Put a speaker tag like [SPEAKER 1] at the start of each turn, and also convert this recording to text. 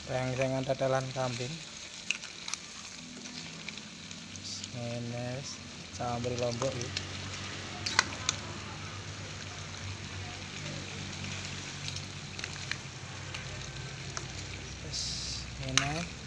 [SPEAKER 1] reng-rengan tetelan kambing. Ngene sambil lombok iki. Wis ngene.